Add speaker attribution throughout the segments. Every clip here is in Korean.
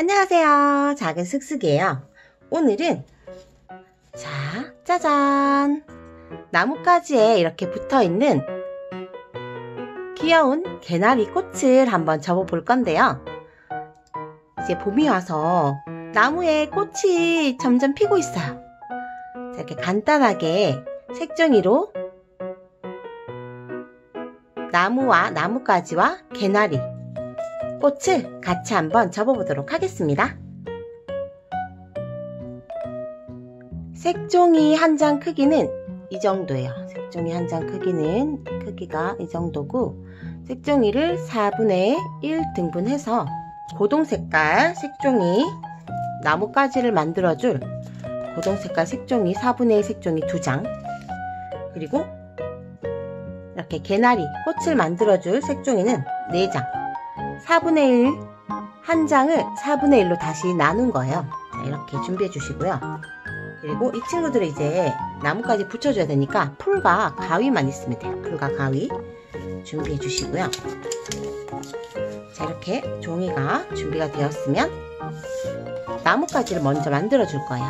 Speaker 1: 안녕하세요. 작은 슥슥이에요. 오늘은 짜잔! 나뭇가지에 이렇게 붙어있는 귀여운 개나리 꽃을 한번 접어 볼 건데요. 이제 봄이 와서 나무에 꽃이 점점 피고 있어요. 이렇게 간단하게 색종이로 나무와 나뭇가지와 개나리 꽃을 같이 한번 접어보도록 하겠습니다. 색종이 한 장 크기는 이 정도예요. 색종이 한 장 크기가 이 정도고, 색종이를 4분의 1 등분해서 고동색깔 색종이 나뭇가지를 만들어줄 고동색깔 색종이 4분의 1 색종이 2장, 그리고 이렇게 개나리 꽃을 만들어줄 색종이는 4장, 4분의 1 한 장을 4분의 1로 다시 나눈 거예요. 자, 이렇게 준비해 주시고요. 그리고 이 친구들을 이제 나뭇가지 붙여줘야 되니까 풀과 가위만 있으면 돼요. 풀과 가위 준비해 주시고요. 자, 이렇게 종이가 준비가 되었으면 나뭇가지를 먼저 만들어 줄 거예요.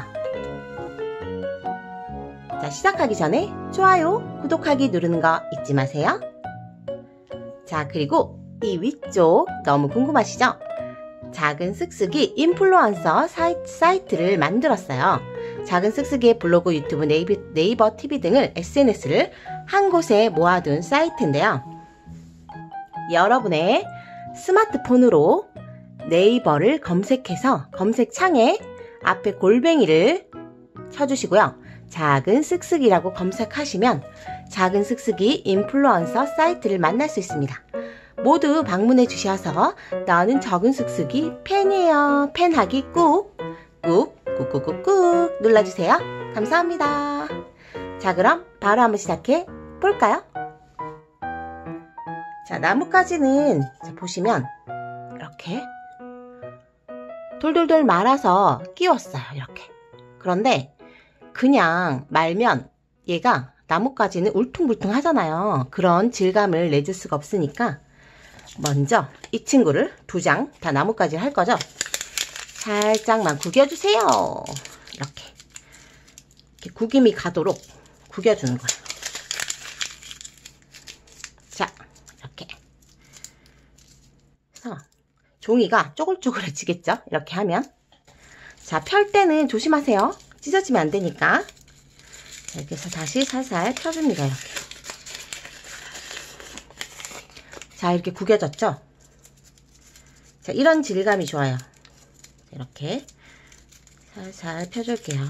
Speaker 1: 자, 시작하기 전에 좋아요, 구독하기 누르는 거 잊지 마세요. 자, 그리고 이 위쪽 너무 궁금하시죠? 작은 슥슥이 인플루언서 사이트를 만들었어요. 작은 슥슥이의 블로그, 유튜브, 네이버 TV 등을 SNS를 한 곳에 모아둔 사이트인데요. 여러분의 스마트폰으로 네이버를 검색해서 검색창에 앞에 골뱅이를 쳐주시고요. 작은 슥슥이라고 검색하시면 작은 슥슥이 인플루언서 사이트를 만날 수 있습니다. 모두 방문해 주셔서 나는 작은 슥슥이 팬이에요. 팬하기 꾹꾹꾹꾹꾹꾹 눌러주세요. 감사합니다. 자, 그럼 바로 한번 시작해 볼까요? 자, 나뭇가지는 보시면 이렇게 돌돌돌 말아서 끼웠어요. 이렇게. 그런데 그냥 말면 얘가, 나뭇가지는 울퉁불퉁 하잖아요. 그런 질감을 내줄 수가 없으니까 먼저 이 친구를 2장 다 나뭇가지를 할 거죠. 살짝만 구겨주세요. 이렇게 구김이 가도록 구겨주는 거예요. 자, 이렇게 해서 종이가 쪼글쪼글해지겠죠. 이렇게 하면. 자, 펼 때는 조심하세요. 찢어지면 안 되니까. 자, 이렇게 해서 다시 살살 펴줍니다. 이렇게. 자, 이렇게 구겨졌죠? 자, 이런 질감이 좋아요. 이렇게 살살 펴줄게요.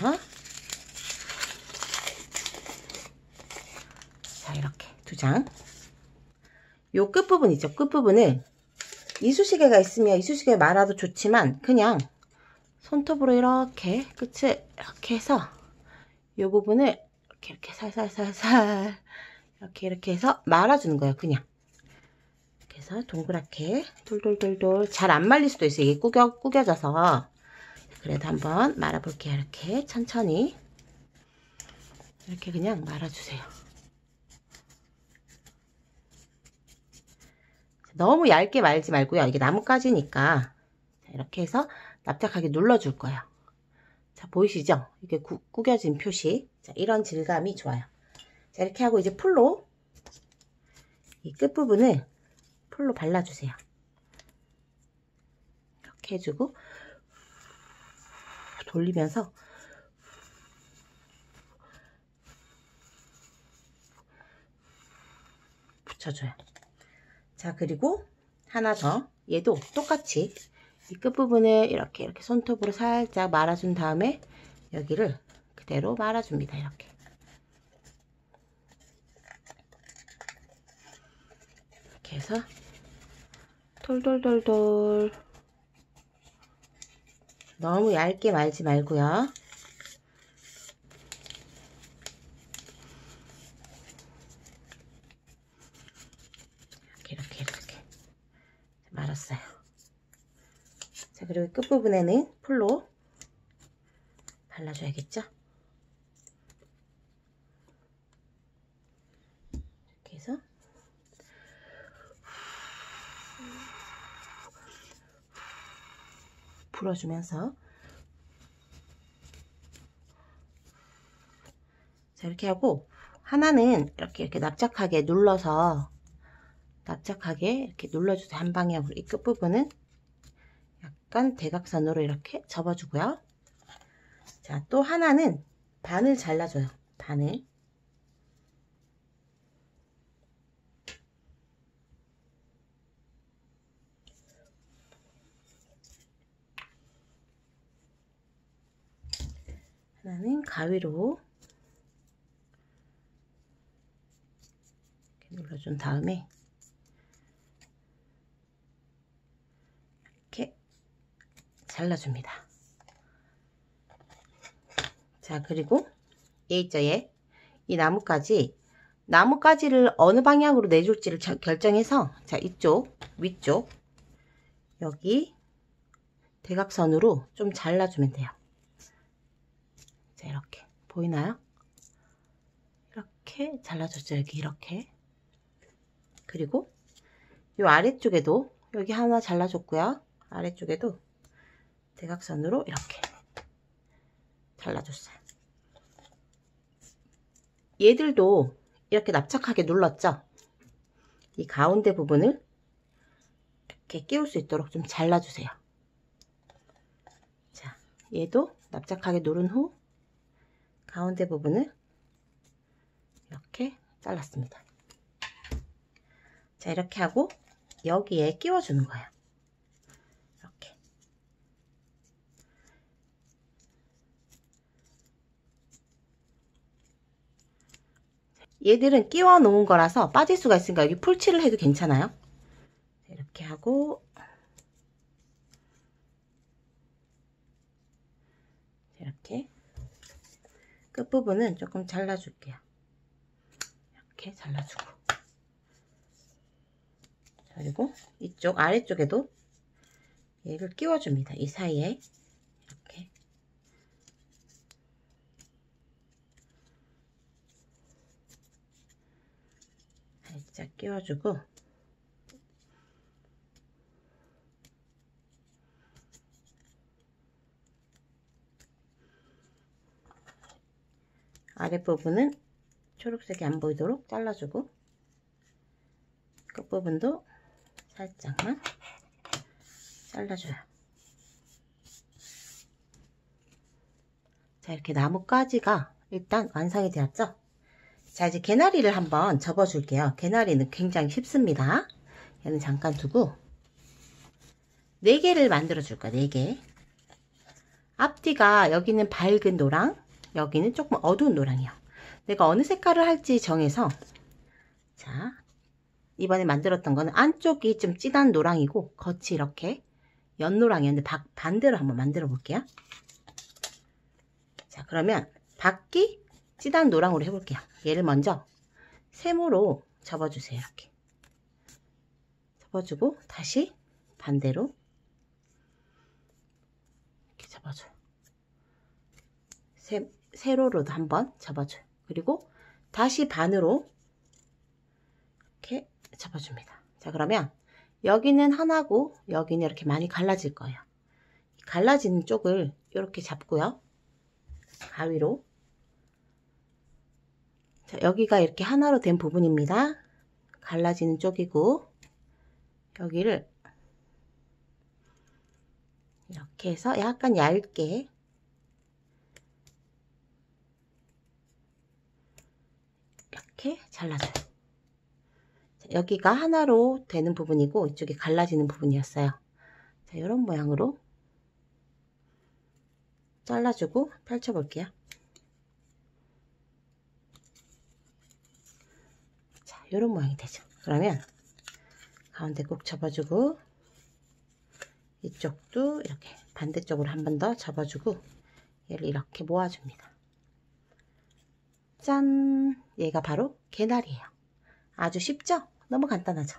Speaker 1: 자, 이렇게 2장. 요 끝부분 있죠? 끝부분을 이쑤시개가 있으면 이쑤시개 말아도 좋지만 그냥 손톱으로 이렇게 끝을 이렇게 해서 요 부분을 이렇게 살살살살 이렇게 해서 말아주는 거예요. 그냥. 그래서 동그랗게 돌돌돌돌. 잘 안 말릴 수도 있어요. 이게 구겨져서. 그래도 한번 말아볼게요. 이렇게 천천히 이렇게 그냥 말아주세요. 너무 얇게 말지 말고요. 이게 나뭇가지니까 이렇게 해서 납작하게 눌러줄 거예요. 자, 보이시죠? 이게 구겨진 표시. 자, 이런 질감이 좋아요. 자, 이렇게 하고 이제 풀로 이 끝부분을 풀로 발라주세요. 이렇게 해주고 돌리면서 붙여줘요. 자, 그리고 하나 더. 얘도 똑같이 이 끝부분을 이렇게 손톱으로 살짝 말아준 다음에 여기를 그대로 말아줍니다. 이렇게. 이렇게 해서 돌돌돌돌. 너무 얇게 말지 말고요. 이렇게 말았어요. 자, 그리고 끝부분에는 풀로 발라줘야겠죠? 이렇게 해서 풀어주면서 자, 이렇게 하고 하나는 이렇게 납작하게 눌러서 납작하게 이렇게 눌러주세요. 한 방향으로. 이 끝부분은 약간 대각선으로 이렇게 접어주고요. 자, 또 하나는 반을 잘라줘요. 반을. 하나는 가위로 이렇게 눌러준 다음에 이렇게 잘라줍니다. 자, 그리고 얘 있죠, 얘. 이 나뭇가지를 어느 방향으로 내줄지를 결정해서 자, 이쪽 위쪽 여기 대각선으로 좀 잘라주면 돼요. 자, 이렇게 보이나요? 이렇게 잘라줬죠. 여기 이렇게. 그리고 이 아래쪽에도 여기 하나 잘라줬고요. 아래쪽에도 대각선으로 이렇게 잘라줬어요. 얘들도 이렇게 납작하게 눌렀죠. 이 가운데 부분을 이렇게 끼울 수 있도록 좀 잘라주세요. 자, 얘도 납작하게 누른 후 가운데 부분을 이렇게 잘랐습니다. 자, 이렇게 하고 여기에 끼워주는 거예요. 이렇게. 얘들은 끼워 놓은 거라서 빠질 수가 있으니까 여기 풀칠을 해도 괜찮아요. 이렇게 하고 이렇게 끝부분은 조금 잘라줄게요. 이렇게 잘라주고 그리고 이쪽 아래쪽에도 얘를 끼워줍니다. 이 사이에 이렇게 살짝 끼워주고 아랫부분은 초록색이 안 보이도록 잘라주고 끝부분도 살짝만 잘라줘요. 자, 이렇게 나뭇가지가 일단 완성이 되었죠. 자, 이제 개나리를 한번 접어 줄게요. 개나리는 굉장히 쉽습니다. 얘는 잠깐 두고 4개를 만들어 줄 거예요. 4개. 앞뒤가 여기는 밝은 노랑, 여기는 조금 어두운 노랑이요. 내가 어느 색깔을 할지 정해서 자, 이번에 만들었던 거는 안쪽이 좀 진한 노랑이고 겉이 이렇게 연노랑이었는데 반대로 한번 만들어 볼게요. 자, 그러면 밖이 진한 노랑으로 해볼게요. 얘를 먼저 세모로 접어주세요. 이렇게 접어주고 다시 반대로 이렇게 접어줘요. 세로로도 한번 접어줘요. 그리고 다시 반으로 이렇게 접어줍니다. 자, 그러면 여기는 하나고 여기는 이렇게 많이 갈라질 거예요. 갈라지는 쪽을 이렇게 잡고요. 가위로. 자, 여기가 이렇게 하나로 된 부분입니다. 갈라지는 쪽이고 여기를 이렇게 해서 약간 얇게 이렇게 잘라줘요. 자, 여기가 하나로 되는 부분이고 이쪽이 갈라지는 부분이었어요. 자, 이런 모양으로 잘라주고 펼쳐볼게요. 자, 이런 모양이 되죠. 그러면 가운데 꼭 접어주고 이쪽도 이렇게 반대쪽으로 한 번 더 접어주고 얘를 이렇게 모아줍니다. 짠! 얘가 바로 개나리예요. 아주 쉽죠? 너무 간단하죠?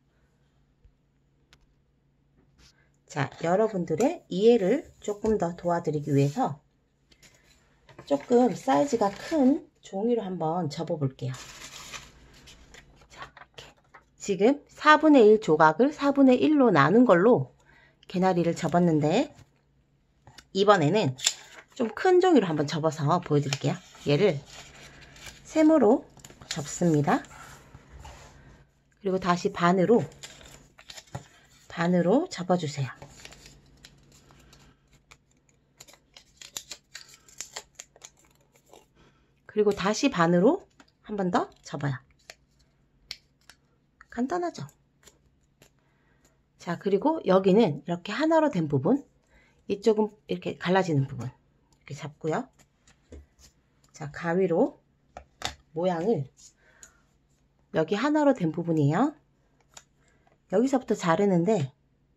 Speaker 1: 자, 여러분들의 이해를 조금 더 도와드리기 위해서 조금 사이즈가 큰 종이로 한번 접어 볼게요. 자, 이렇게. 지금 4분의 1 조각을 4분의 1로 나눈 걸로 개나리를 접었는데 이번에는 좀 큰 종이로 한번 접어서 보여드릴게요. 얘를 세모로 접습니다. 그리고 다시 반으로 접어주세요. 그리고 다시 반으로 한 번 더 접어요. 간단하죠? 자, 그리고 여기는 이렇게 하나로 된 부분, 이쪽은 이렇게 갈라지는 부분 이렇게 잡고요. 자, 가위로 모양을, 여기 하나로 된 부분이에요. 여기서부터 자르는데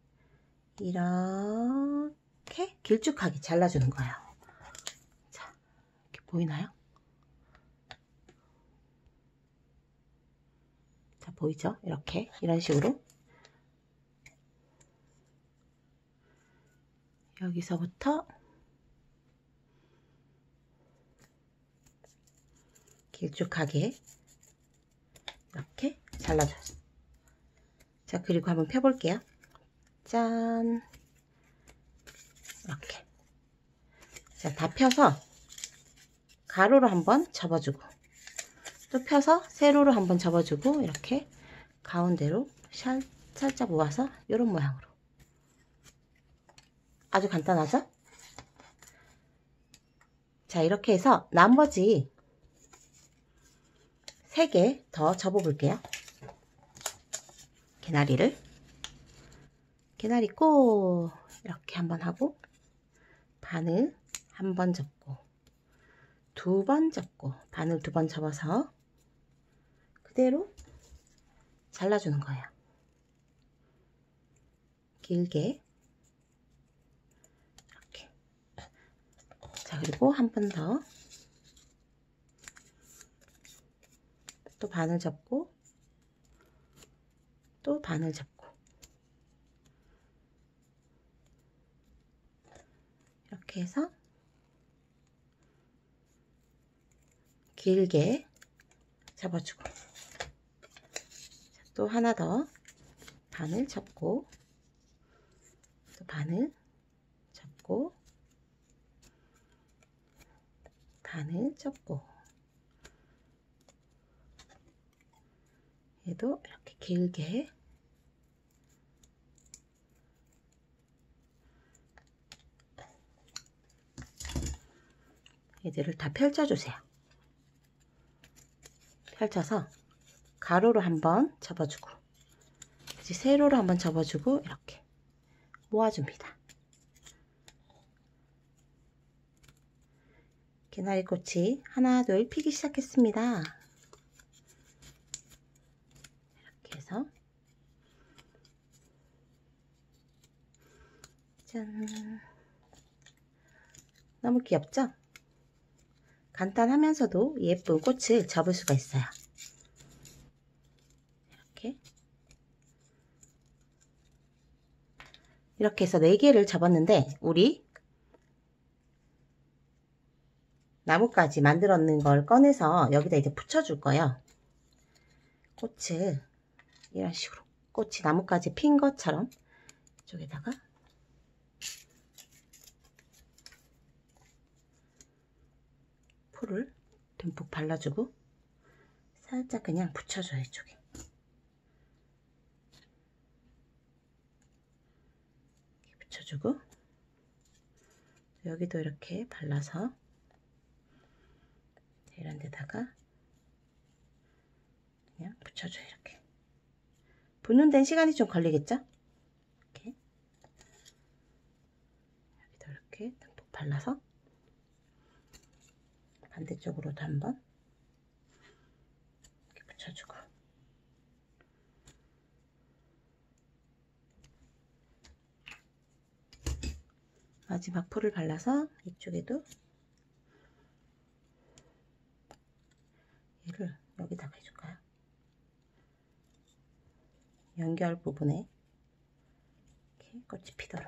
Speaker 1: 이렇게 길쭉하게 잘라주는 거예요. 자, 이렇게 보이나요? 자, 보이죠? 이렇게, 이런 식으로 여기서부터 길쭉하게 이렇게 잘라줘요. 자, 그리고 한번 펴볼게요. 짠, 이렇게. 자, 다 펴서 가로로 한번 접어주고, 또 펴서 세로로 한번 접어주고, 이렇게 가운데로 살짝 모아서 이런 모양으로. 아주 간단하죠? 자, 이렇게 해서 나머지 3개 더 접어 볼게요. 개나리 꼭 이렇게 한번 하고, 반을 한 번 접고, 2번 접고, 반을 2번 접어서 그대로 잘라주는 거예요. 길게 이렇게. 자, 그리고 한 번 더 또 반을 접고, 또 반을 접고, 이렇게 해서 길게 잡아주고, 또 하나 더 반을 접고, 또 반을 접고, 반을 접고, 얘도 이렇게 길게 얘들을 다 펼쳐주세요. 펼쳐서 가로로 한번 접어주고, 다시 세로로 한번 접어주고, 이렇게 모아줍니다. 개나리꽃이 하나 둘 피기 시작했습니다. 이렇게 해서 짠, 너무 귀엽죠? 간단하면서도 예쁜 꽃을 접을 수가 있어요. 이렇게 해서 4개를 접었는데, 우리 나뭇가지 만들었는 걸 꺼내서 여기다 이제 붙여줄 거예요. 꽃을 이런 식으로, 꽃이 나뭇가지 핀 것처럼 이쪽에다가 풀을 듬뿍 발라주고 살짝 그냥 붙여줘요. 이쪽에 이렇게 붙여주고, 여기도 이렇게 발라서 이런 데다가 그냥 붙여줘요. 이렇게 붙는 데는 시간이 좀 걸리겠죠? 이렇게 여기도 이렇게 듬뿍 발라서 반대쪽으로도 한번 이렇게 붙여주고, 마지막 풀을 발라서 이쪽에도 얘를 여기다가 해줄까요? 연결 부분에 이렇게 꽃이 피도록.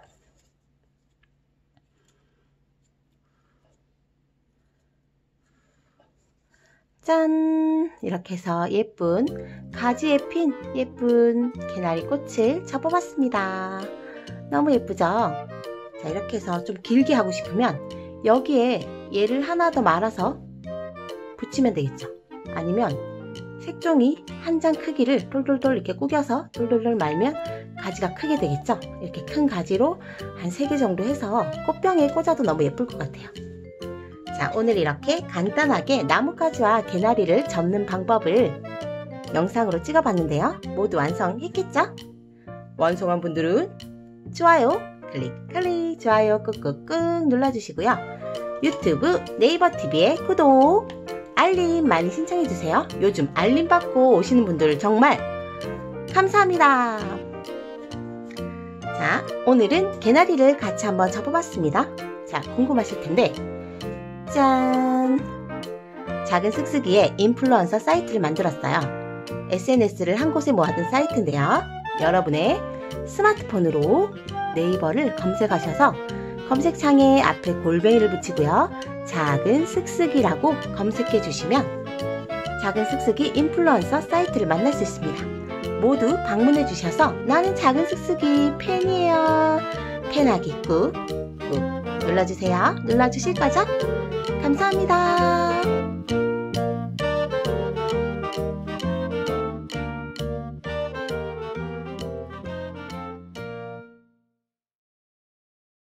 Speaker 1: 짠! 이렇게 해서 예쁜 가지에 핀 예쁜 개나리 꽃을 접어봤습니다. 너무 예쁘죠? 자, 이렇게 해서 좀 길게 하고 싶으면 여기에 얘를 하나 더 말아서 붙이면 되겠죠. 아니면 색종이 한 장 크기를 돌돌돌 이렇게 구겨서 돌돌돌 말면 가지가 크게 되겠죠. 이렇게 큰 가지로 한 3개 정도 해서 꽃병에 꽂아도 너무 예쁠 것 같아요. 자, 오늘 이렇게 간단하게 나뭇가지와 개나리를 접는 방법을 영상으로 찍어봤는데요. 모두 완성했겠죠? 완성한 분들은 좋아요 클릭 좋아요 꾹꾹꾹 눌러주시고요. 유튜브 네이버TV에 구독 알림 많이 신청해주세요. 요즘 알림 받고 오시는 분들 정말 감사합니다. 자, 오늘은 개나리를 같이 한번 접어봤습니다. 자, 궁금하실 텐데 짠! 작은 쓱쓱이의 인플루언서 사이트를 만들었어요. SNS를 한 곳에 모아둔 사이트인데요. 여러분의 스마트폰으로 네이버를 검색하셔서 검색창에 앞에 골뱅이를 붙이고요. 작은 쓱쓱이라고 검색해 주시면 작은 쓱쓱이 인플루언서 사이트를 만날 수 있습니다. 모두 방문해 주셔서 나는 작은 쓱쓱이 팬이에요. 팬하기 꾹 눌러주세요. 눌러주실 거죠? 감사합니다.